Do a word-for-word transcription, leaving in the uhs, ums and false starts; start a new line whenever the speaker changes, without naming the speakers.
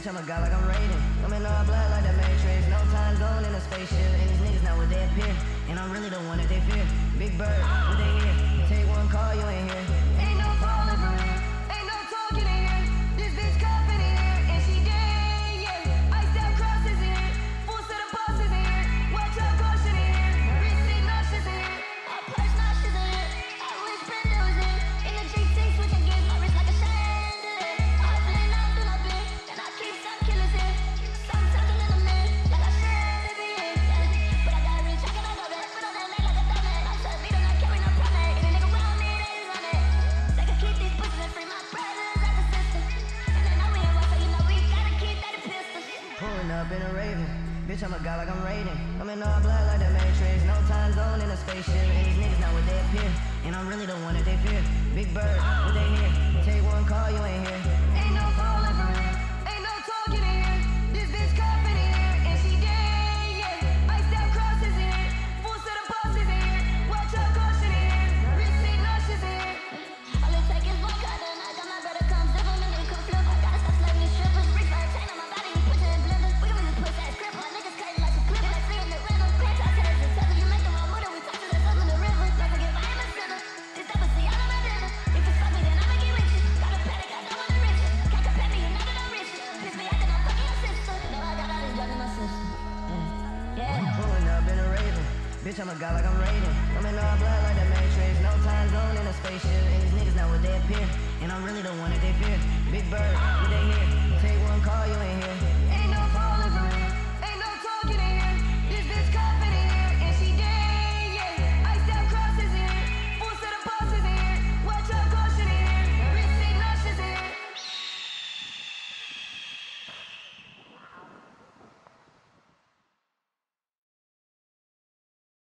Bitch, I'm a god like I'm Raiden. I'm in all black like the Matrix. No time zone in a spaceship. And these niggas not what they appear. And I'm really the one that they fear. Big Bird, what they hear? Take one call, you ain't here. Ain't no falling for real. Ain't no talking in here. This bitch cuffing in here. And she dead, yeah. Iced out crosses in here. Full set of bosses in here. Watch out, caution in here. Wrist seat nauseous in here.
I push nauseous in here. I wish Brenda was in. In the G T switching gears. My wrist like a chandelier. I blend out through my bed. And I keep some killers here. Some tucking in the mirror. Like I said it be here. But I got rich, I cannot go back. Put on that neck like a dumbass. I'm trying to beat on that carry no plummet. If a nigga round me, they run it. They can keep these pussies and free my brothers like a sister. And they know we ain't rough, so you know we gotta keep that pistol.
Pulling up in a Raven. Bitch, I'm a god like I'm Raiden. I'm in all black like the Matrix. No time zone in a spaceship. And these niggas not what they appear. And I'm really the one that they fear. Big Bird, what they hear? Take one call, you ain't here. Ain't no falling for real. Ain't no talking in here. This bitch cuffing in here. And she dead, yeah. Iced out crosses in here. Full set of bosses in here. Watch out, caution in here. Wrist seat nauseous in here.
All it take is one cut and I got my brother come zip him and then come flip. I gotta stop slaving these strippers. Reach for a chain on my body and put it in blender. We can really push that script. My niggas crazy like some clip. And I see him at random. Crack out to this and you make the wrong move, then we talk to this up in the river. Don't forget I am a sinner. This type of see all of my dinner. If you fuck me, then I'ma get with you. Got a panic, I don't wanna risk it. Can't compare me, you're not gonna risk it. Piss me acting, I'm fucking your sister. No, I got all these drugs in my system. Yeah. Yeah.
Pulling up in a Raven. Bitch, I'm a god like I'm Raiden. I'm in all black like the Matrix. No time zone in a spaceship. And these niggas not what they appear. And I'm really the one that they fear. Big Bird, what they hear? Take one call, you ain't here.